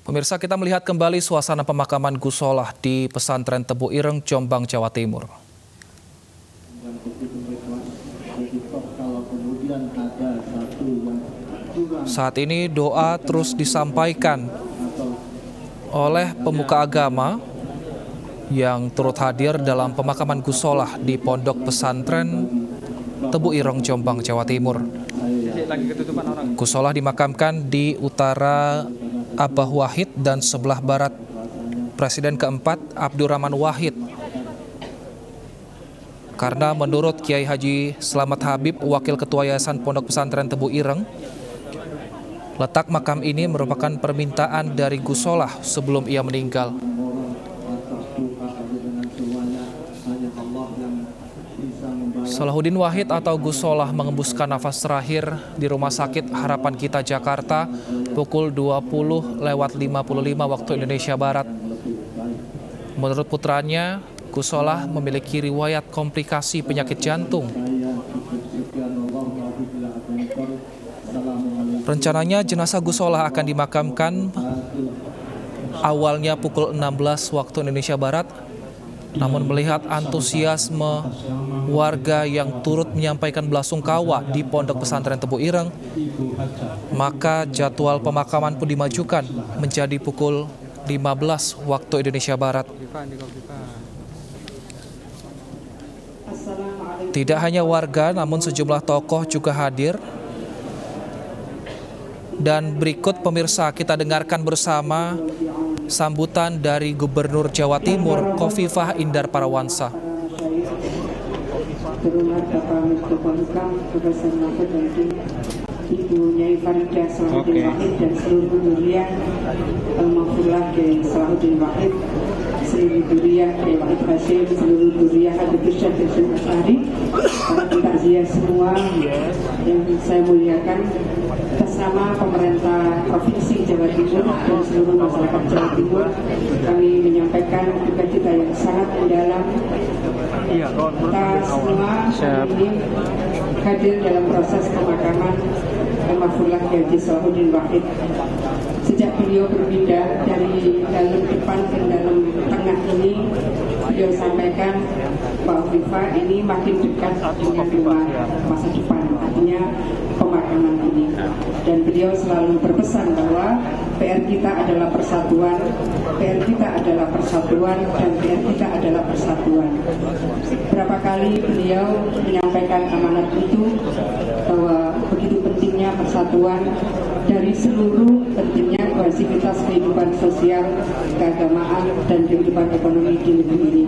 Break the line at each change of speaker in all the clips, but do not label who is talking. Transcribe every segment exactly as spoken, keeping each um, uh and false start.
Pemirsa, kita melihat kembali suasana pemakaman Gus Solah di Pesantren Tebu Ireng, Jombang, Jawa Timur. Saat ini doa terus disampaikan oleh pemuka agama yang turut hadir dalam pemakaman Gus Solah di Pondok Pesantren Tebu Ireng, Jombang, Jawa Timur. Gus Solah dimakamkan di utara Abah Wahid dan sebelah barat Presiden keempat Abdurrahman Wahid. Karena menurut Kiai Haji Slamet Habib, Wakil Ketua Yayasan Pondok Pesantren Tebu Ireng, letak makam ini merupakan permintaan dari Gus Solah sebelum ia meninggal. Salahuddin Wahid atau Gus Solah mengembuskan nafas terakhir di Rumah Sakit Harapan Kita Jakarta pukul dua puluh lewat lima puluh lima waktu Indonesia Barat. Menurut putranya, Gus Solah memiliki riwayat komplikasi penyakit jantung. Rencananya jenazah Gus Solah akan dimakamkan awalnya pukul enam belas waktu Indonesia Barat. Namun melihat antusiasme warga yang turut menyampaikan belasungkawa di Pondok Pesantren Tebu Ireng, maka jadwal pemakaman pun dimajukan menjadi pukul lima belas waktu Indonesia Barat. Tidak hanya warga, namun sejumlah tokoh juga hadir. Dan berikut pemirsa, kita dengarkan bersama sambutan dari Gubernur Jawa Timur Khofifah Indar Parawansa.
Ibu Nyai Faridah Salahuddin Wahid dan seluruh duriah Al-Maghfurlah Kiai Salahuddin Wahid, seluruh duriah Kiai Wahid Hashim, seluruh duriah Habib Irsyad Hashim Asy'ari, para takziah semua yang saya muliakan, atas nama pemerintah Provinsi Jawa Timur dan seluruh masyarakat Jawa Timur, kami menyampaikan duka cita yang sangat mendalam. Kita semua hari ini hadir dalam proses pemakaman Al-Maghfurlah Kiai Haji Salahuddin Wahid. Sejak beliau berpindah dari dalam depan ke dalam tengah ini, beliau sampaikan bahwa Khofifah ini makin dekat dengan rumah masa depan, artinya pemakaman ini. Dan beliau selalu berpesan bahwa P R kita adalah persatuan, P R kita adalah persatuan, dan P R kita adalah persatuan. Berapa kali beliau menyampaikan amanat itu, bahwa begitu pentingnya persatuan dari seluruh pentingnya kohesivitas kehidupan sosial, keagamaan, dan kehidupan ekonomi di negeri ini.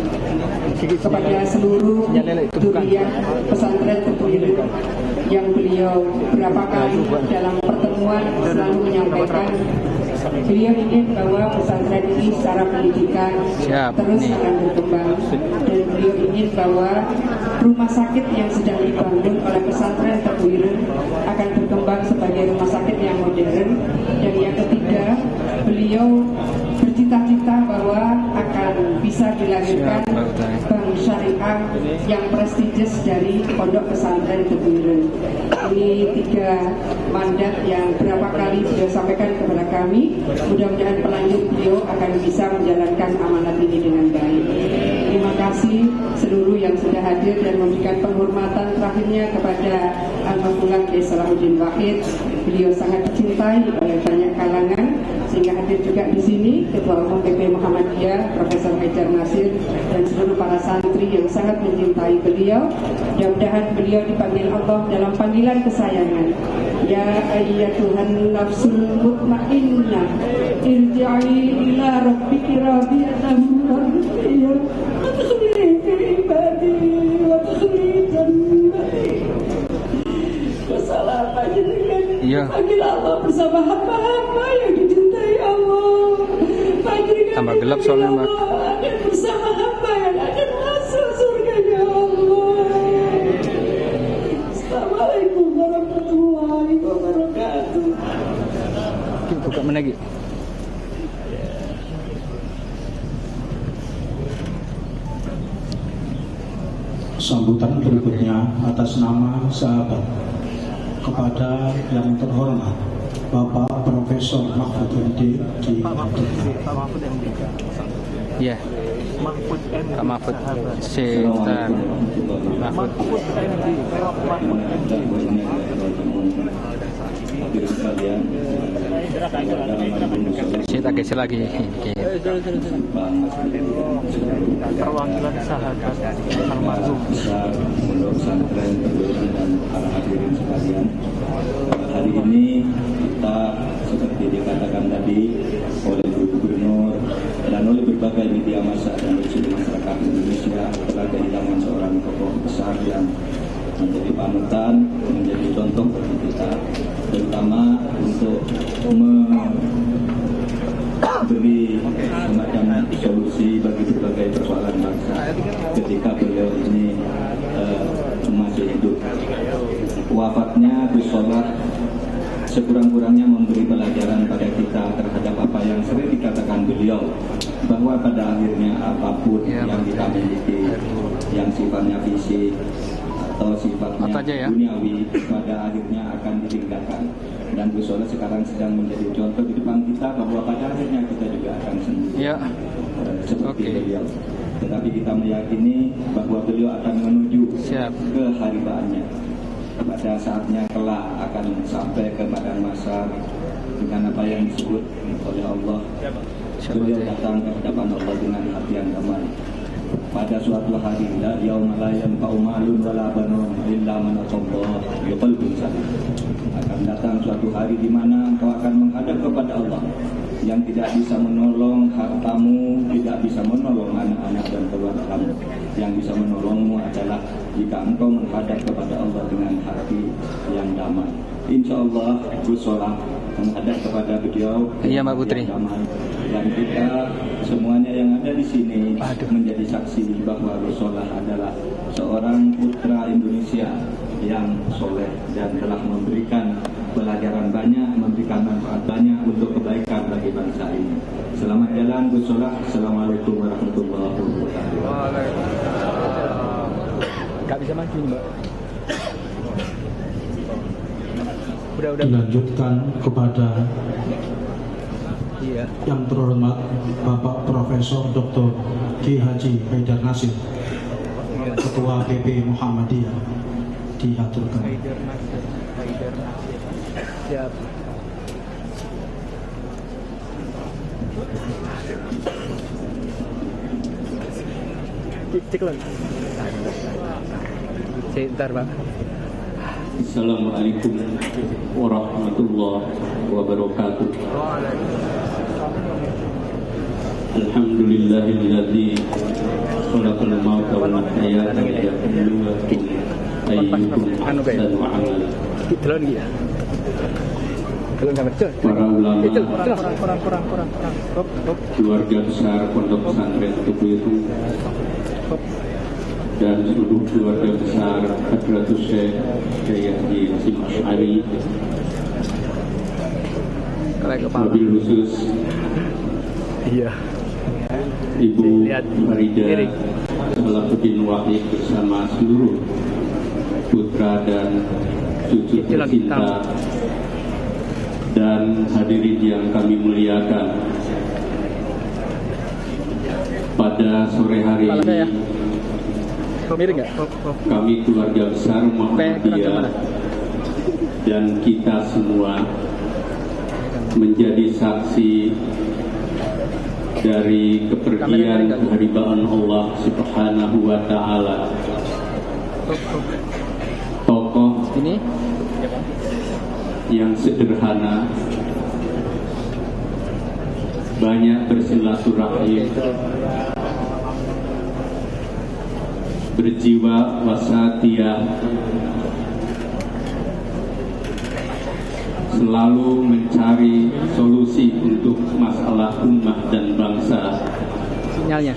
Kepada seluruh duriah pesantren Tebu Ireng yang beliau berapa kali dalam pertemuan selalu menyampaikan, beliau ingin bahwa pesantren ini secara pendidikan Siap, terus nih. akan berkembang, dan beliau ingin bahwa rumah sakit yang sedang dibangun oleh pesantren Tebu Ireng akan berkembang sebagai rumah sakit yang modern. Dan yang ketiga, beliau bercita-cita bahwa akan bisa dilahirkan bank syariah yang prestigious dari Pondok Pesantren Tebu Ireng. Ini tiga mandat yang berapa kali beliau sampaikan kepada kami. Mudah-mudahan pelanjut beliau akan bisa menjalankan amanat ini dengan baik. Terima kasih seluruh yang sudah hadir dan memberikan penghormatan terakhirnya kepada Al-Maghfurlah Kiai Salahuddin Wahid. Beliau sangat dicintai oleh banyak kalangan, sehingga hadir juga di sini Ketua Umum P P Muhammadiyah Profesor Haidar Nasir dan seluruh para santri yang sangat mencintai beliau. Mudah-mudahan beliau dipanggil Allah dalam panggilan kesayangan. Ya ayyatuhan nafsul mutmainnah, irji'i ila rabbiki radiyatan mardiyah, wadkhuli fi ibadi wadkhuli jannati. Kesalahan dengan panggil Allah bersama hamba-hamba yang dicintai Allah.
Tambah gelap soalnya, Mbak.
Akan bersama hamba yang akan masuk surganya Allah. Assalamualaikum warahmatullahi wabarakatuh.
Kita buka mana lagi?
Sambutan berikutnya atas nama sahabat kepada yang terhormat Bapak Profesor Mahfud M D di
Ya.
Mahfud M D.
Pak Mahfud. Sebentar. Mahfud.
Mahfud M D. Mahfud M D.
Saya tak geser lagi.
Perwakilan sahabat almarhum.
Hari ini kita seperti dikatakan tadi oleh Bu Gubernur dan oleh berbagai media massa dan seluruh masyarakat Indonesia telah kehilangan seorang tokoh besar yang menjadi panutan, menjadi contoh bagi kita, terutama untuk memberi semacam solusi bagi berbagai persoalan bangsa ketika beliau ini uh, masih hidup. Wafatnya Gus Solah sekurang-kurangnya memberi pelajaran pada kita terhadap apa yang sering dikatakan beliau, bahwa pada akhirnya apapun ya, yang kita miliki yang sifatnya fisik atau sifatnya ya, duniawi pada akhirnya akan ditinggalkan. Dan Gus Solah sekarang sedang menjadi contoh di depan kita bahwa pada akhirnya kita juga akan sendiri ya, seperti okay. beliau. Tetapi kita meyakini bahwa beliau akan menuju Siap. ke haribaannya. Pada saatnya kelak akan sampai ke padang mahsyar dengan apa yang disebut oleh Allah. Beliau datang ke hadapan Allah dengan hati yang damai. Pada suatu hari, la yauma la yanfa'u malun wala banun illa man atallaha biqalbin salim. Akan datang suatu hari di mana engkau akan menghadap kepada Allah, yang tidak bisa menolong hartamu, tidak bisa menolong anak-anak dan keluarga kamu. Yang bisa menolongmu adalah jika engkau menghadap kepada Allah dengan hati yang damai. Insya Allah Gus Solah menghadap kepada beliau
Iya Mbak Putri.
Damai. Dan kita semuanya yang ada di sini Aduh. menjadi saksi bahwa Gus Solah adalah seorang putra Indonesia yang soleh dan telah memberikan pelajaran banyak, memberikan manfaat banyak untuk kebaikan bagi bangsa ini. Selamat jalan Gus Solah. Assalamualaikum warahmatullahi wabarakatuh.
Gak bisa maju Mbak.
Udah, udah. Dilanjutkan kepada iya. yang terhormat Bapak Profesor Doktor Kiai Haji Haidar Nasir, Ketua P P Muhammadiyah, diaturkan.
Haidar Nasir, Haidar Nasir. Siap. Cek lagi. Sebentar, Pak.
Assalamualaikum warahmatullahi wabarakatuh. Alhamdulillahilladzi khalaqal mauta wal hayata liyabluwakum ayyukum ahsanu amala.
Telon ya. Telon enggak betul.
Para ulama,
kurang kurang kurang kurang.
keluarga besar Pondok Pesantren Tubuirung dan seluruh keluarga besar Hadratus Syekh Kiai Haji Hasyim Asy'ari, wabil khusus
iya
Ibu Farida Salahuddin Wahid bersama seluruh putra dan cucu tercinta dan hadirin yang kami muliakan. Pada sore hari ini kami keluarga besar Muhammadiyah dan kita semua menjadi saksi dari kepergian keharibaan Allah Subhanahu wa Ta'ala. Tokoh ini yang sederhana, banyak bersilaturahim, berjiwa wasatiyah, selalu mencari solusi untuk masalah umat dan bangsa.
Sinyalnya.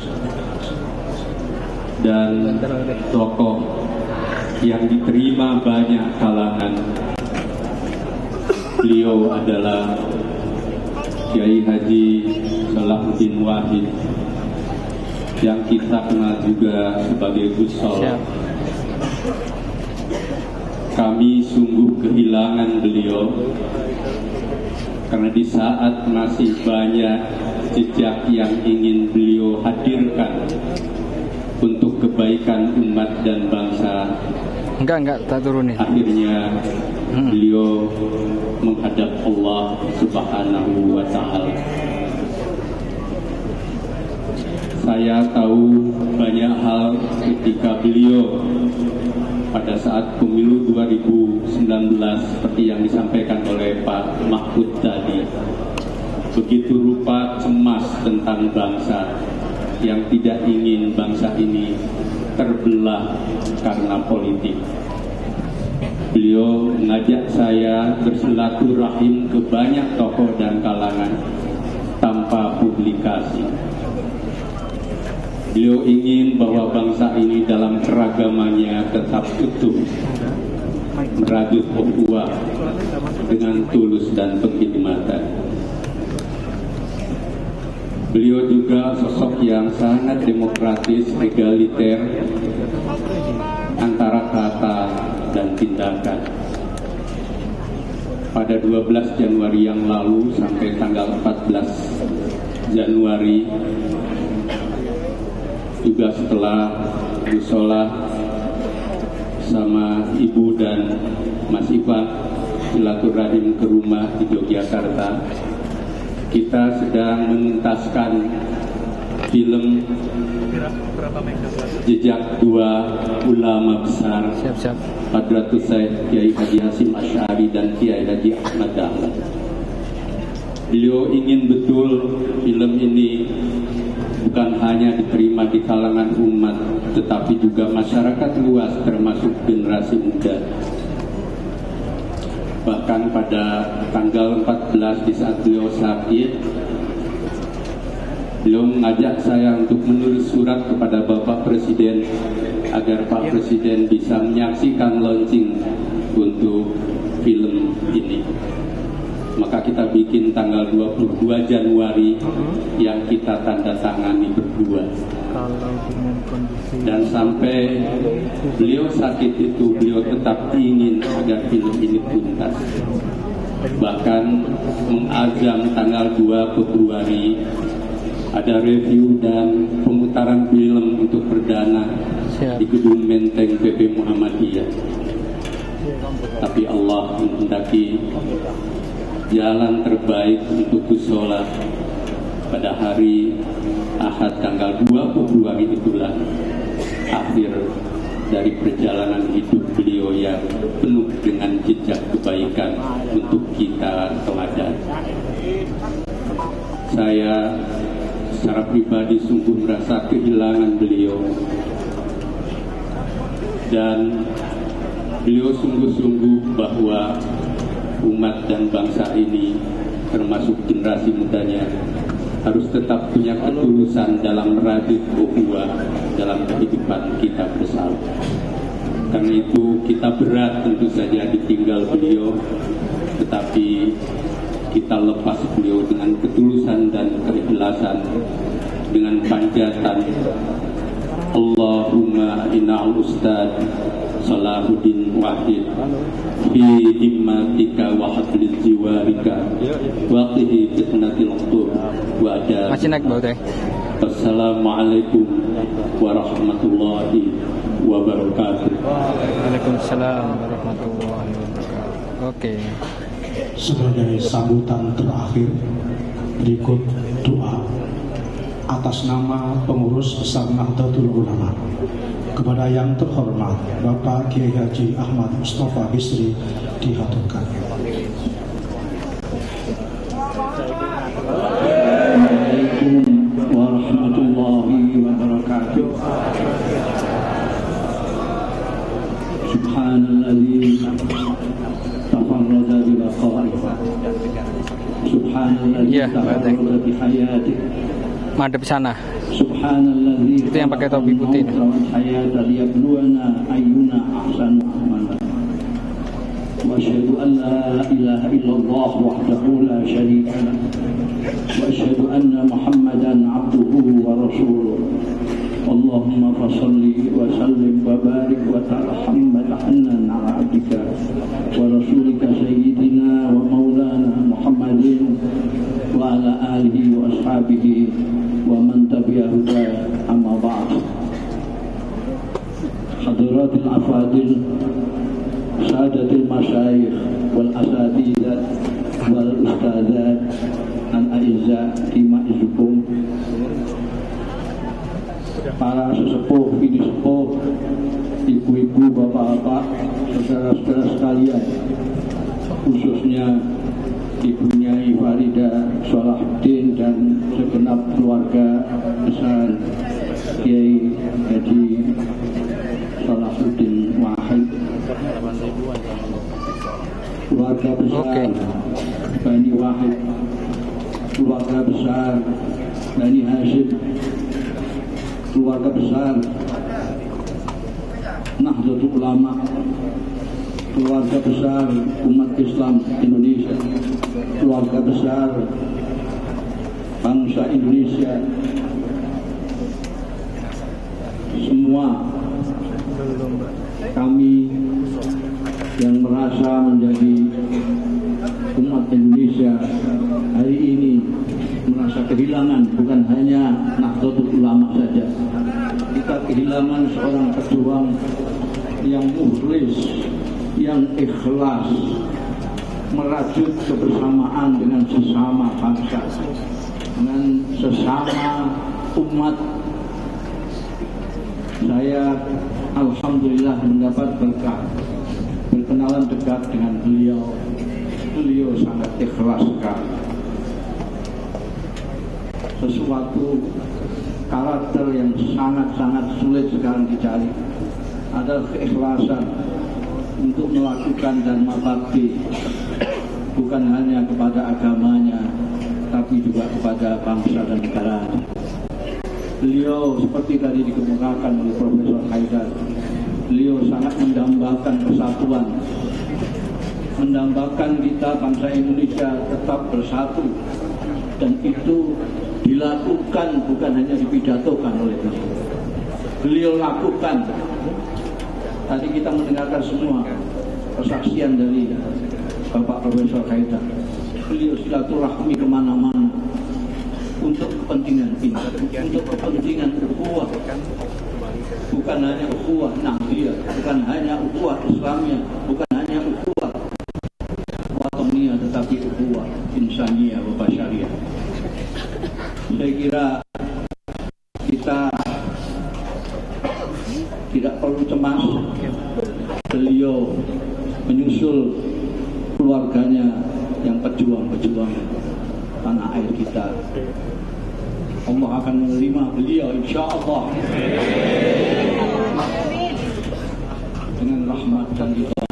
Dan tokoh yang diterima banyak kalangan. Beliau adalah Kiai Haji Salahuddin Wahid, yang kita kenal juga sebagai Gus Solah. Kami sungguh kehilangan beliau karena di saat masih banyak jejak yang ingin beliau hadirkan untuk kebaikan umat dan bangsa,
enggak enggak tak turunin.
Akhirnya hmm. beliau menghadap Allah Subhanahu wa Ta'ala. Saya tahu banyak hal ketika beliau pada saat pemilu dua ribu sembilan belas seperti yang disampaikan oleh Pak Mahfud tadi, begitu rupa cemas tentang bangsa yang tidak ingin bangsa ini terbelah karena politik. Beliau mengajak saya bersilaturahim ke banyak tokoh dan kalangan tanpa publikasi. Beliau ingin bahwa bangsa ini dalam keragamannya tetap utuh, merajut ukhuwah dengan tulus dan pengkhidmatan. Beliau juga sosok yang sangat demokratis, egaliter antara kata dan tindakan. Pada dua belas Januari yang lalu sampai tanggal empat belas Januari, juga setelah musola sama Ibu dan Mas Iva silaturahim ke rumah di Yogyakarta, kita sedang menuntaskan film jejak dua ulama besar, Hadratus Syekh Kiai Haji Hasyim Asy'ari dan Kiai Haji Ahmad Dahlan. Beliau ingin betul film ini bukan hanya diterima di kalangan umat, tetapi juga masyarakat luas termasuk generasi muda. Bahkan pada tanggal empat belas di saat beliau sakit, beliau mengajak saya untuk menulis surat kepada Bapak Presiden agar Pak Presiden bisa menyaksikan launching untuk film ini. Maka kita bikin tanggal dua puluh dua Januari yang kita tanda tangani berdua. Dan sampai beliau sakit itu, beliau tetap ingin agar film ini tuntas. Bahkan mengazam tanggal dua Februari ada review dan pemutaran film untuk perdana di Gedung Menteng P P Muhammadiyah. Tapi Allah menghendaki jalan terbaik untuk sholat pada hari Ahad tanggal dua Februari itulah akhir dari perjalanan hidup beliau yang penuh dengan jejak kebaikan untuk kita teladan. Saya secara pribadi sungguh merasa kehilangan beliau, dan beliau sungguh-sungguh bahwa umat dan bangsa ini termasuk generasi mudanya harus tetap punya ketulusan dalam merajut ukhuwah dalam kehidupan kita bersama. Karena itu kita berat tentu saja ditinggal beliau, tetapi kita lepas beliau dengan ketulusan dan keikhlasan, dengan panjatan Allahumma inna al-ustad Salahuddin Wahid fi himmatika wa hablil jiwarika wa qihi fitnatil qubur wa ajal.
Masih naik bau teh.
Assalamualaikum warahmatullahi wabarakatuh.
Waalaikumsalam warahmatullahi wabarakatuh. Oke.
Sebagai sambutan terakhir, berikut doa atas nama pengurus besar Nahdlatul Ulama kepada yang terhormat Bapak Kiai Haji Ahmad Mustafa Bisri dihaturkan.
Assalamualaikum warahmatullahi wabarakatuh. Subhanalladzi tafarrada bi baqa'i. Subhanalladzi tafarrada bi hayati.
Madep sana.
Subhanalladzi
itu yang pakai topi putih.
Hayata liyabluwana ayyuna ahsanu amala. Wa asyhadu an la ilaha illallah wahdahu la syarika lah. Wa asyhadu anna Muhammadan abduhu wa rasuluh. Allahumma fashalli wa sallim wa barik wa tarham ta'annan ala abdika wa rasulika sayyidina wa maulana Muhammadin masyayikh wal asatidzah wal ustadzat al a'izzah timaizukum, para sesepuh, bini sepuh, ibu-ibu, bapak-bapak, saudara-saudara sekalian, khususnya Ibu Nyai Farida Sholahuddin dan segenap keluarga besar Kiai Haji Sholahuddin Wahid, keluarga besar okay. Bani Wahid, keluarga besar Bani Hashim, keluarga besar Nahdlatul Ulama, keluarga besar umat Islam Indonesia, keluarga besar bangsa Indonesia, semua kami yang merasa menjadi umat Indonesia hari ini merasa kehilangan bukan hanya Nahdlatul Ulama saja, kita kehilangan seorang pejuang yang mukhlis, yang ikhlas merajut kebersamaan dengan sesama bangsa, dengan sesama umat. Saya alhamdulillah mendapat berkah berkenalan dekat dengan beliau. Beliau sangat ikhlas sekali. Sesuatu karakter yang sangat-sangat sulit sekarang dicari adalah keikhlasan untuk melakukan dharma bakti, bukan hanya kepada agamanya tapi juga kepada bangsa dan negara. Beliau seperti tadi dikemukakan oleh Profesor Haidar, beliau sangat mendambakan persatuan, mendambakan kita bangsa Indonesia tetap bersatu, dan itu dilakukan bukan hanya dipidatokan oleh beliau. Beliau lakukan. Tadi kita mendengarkan semua kesaksian dari Bapak Profesor Haidar. Beliau silaturahmi kemana-mana untuk kepentingan ini, untuk kepentingan ukhuwah, bukan hanya ukhuwah Nahdliyah, bukan hanya ukhuwah Islamiyah, bukan hanya ukhuwah wataniyah, tetapi ukhuwah insaniyah wa basyariyah. Saya kira kita tidak perlu cemas. Beliau menyusul keluarganya yang pejuang-pejuang tanah air kita. Allah akan menerima beliau insya Allah dengan rahmat dan hidayah.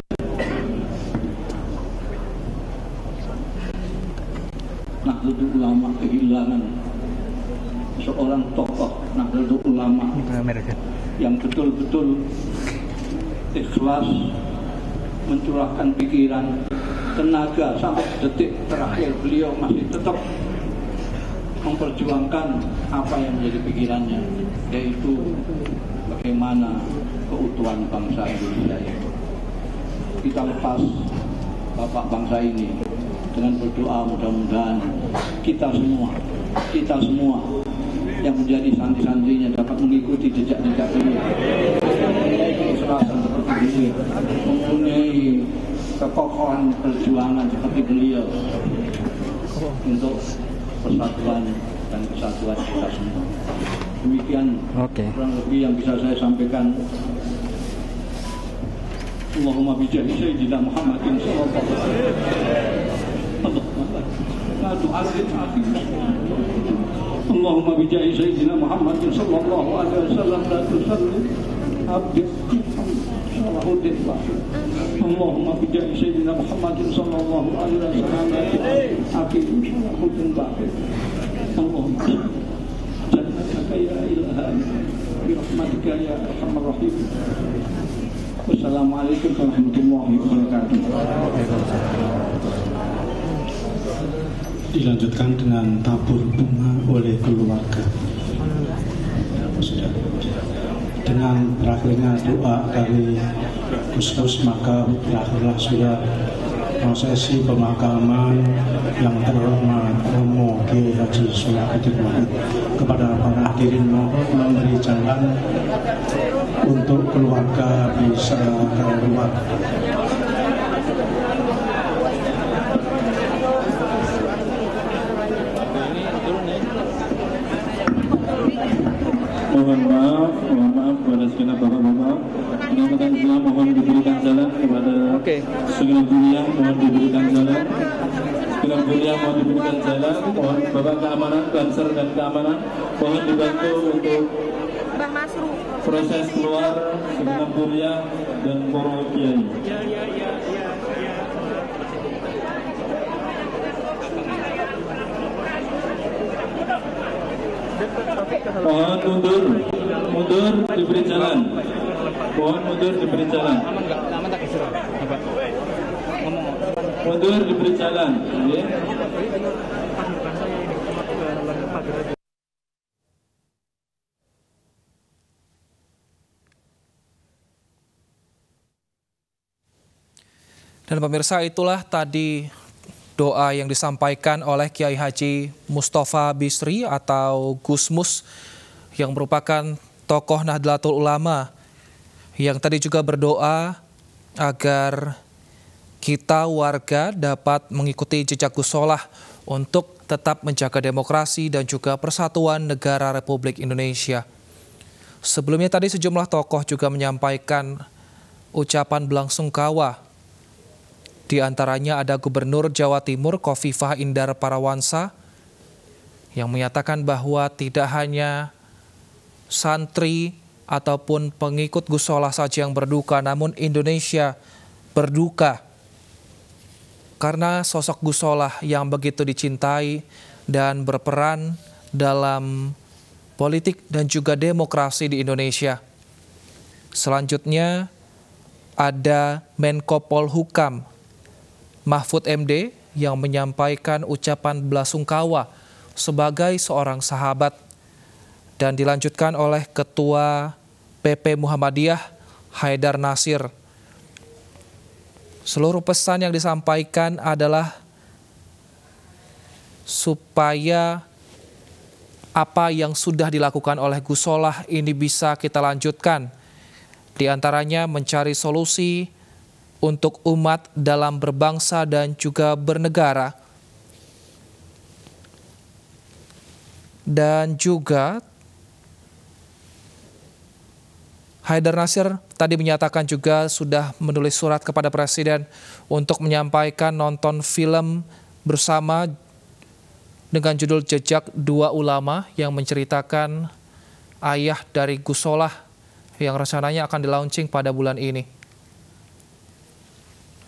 Nahdlatul Ulama kehilangan seorang tokoh Nahdlatul Ulama yang betul-betul ikhlas mencurahkan pikiran, tenaga, sampai detik terakhir beliau masih tetap memperjuangkan apa yang menjadi pikirannya, yaitu bagaimana keutuhan bangsa Indonesia itu. Kita lepas bapak bangsa ini dengan berdoa, mudah-mudahan kita semua, kita semua yang menjadi santri-santrinya dapat mengikuti jejak-jejak beliau, keserasan seperti beliau, mempunyai kekokohan perjuangan seperti beliau untuk persatuan dan kesatuan kita semua. Demikian okay. kurang lebih yang bisa saya sampaikan. Allahumma bijahi Sayyidina Muhammadin sallallahu alaihi wasallam. Allahumma bijahi Sayyidina Muhammadin sallallahu alaihi wasallam la tusalli abdik Sholahuddin Wahid. Allahumma bijahi Sayyidina Muhammadin sallallahu alaihi wasallam abdik Sholahuddin Wahid. Allahumma jannataka ya ilahi bi rahmatika ya arhamar rahim. Wassalamualaikum warahmatullahi wabarakatuh.
Dilanjutkan dengan tabur bunga oleh keluarga. Sudah. Dengan berakhirnya doa dari Gus-Gus, maka berakhirlah sudah prosesi pemakaman yang terhormat Romo Kiai Haji Sholahuddin Wahid. Kepada para hadirin mohon memberi jalan untuk keluarga bisa keluar.
mohon maaf, mohon maaf kepada segenap bapak-bapak. Penyampaian Islam mohon diberikan jalan kepada
Oke.
segenap dunia, mohon diberikan jalan. Segenap dunia mohon diberikan jalan. Mohon bapak keamanan, konser dan keamanan, mohon dibantu untuk proses keluar segenap dunia dan para kiai. Mohon mundur, mundur diberi jalan. Mohon mundur diberi jalan. Mundur diberi jalan. Ya.
Dan pemirsa, itulah tadi doa yang disampaikan oleh Kiai Haji Mustafa Bisri atau Gusmus yang merupakan tokoh Nahdlatul Ulama yang tadi juga berdoa agar kita warga dapat mengikuti jejak Gus Solah untuk tetap menjaga demokrasi dan juga persatuan negara Republik Indonesia. Sebelumnya tadi sejumlah tokoh juga menyampaikan ucapan belangsungkawa. Di antaranya ada Gubernur Jawa Timur Khofifah Indar Parawansa yang menyatakan bahwa tidak hanya santri ataupun pengikut Gus Solah saja yang berduka, namun Indonesia berduka karena sosok Gus Solah yang begitu dicintai dan berperan dalam politik dan juga demokrasi di Indonesia. Selanjutnya ada Menko Polhukam Mahfud M D yang menyampaikan ucapan belasungkawa sebagai seorang sahabat dan dilanjutkan oleh Ketua P P Muhammadiyah Haidar Nasir. Seluruh pesan yang disampaikan adalah supaya apa yang sudah dilakukan oleh Gus Solah ini bisa kita lanjutkan. Di antaranya mencari solusi untuk umat dalam berbangsa dan juga bernegara. Dan juga Haidar Nasir tadi menyatakan juga sudah menulis surat kepada Presiden untuk menyampaikan nonton film bersama dengan judul Jejak Dua Ulama yang menceritakan ayah dari Gus Solah yang rencananya akan di-launching pada bulan ini.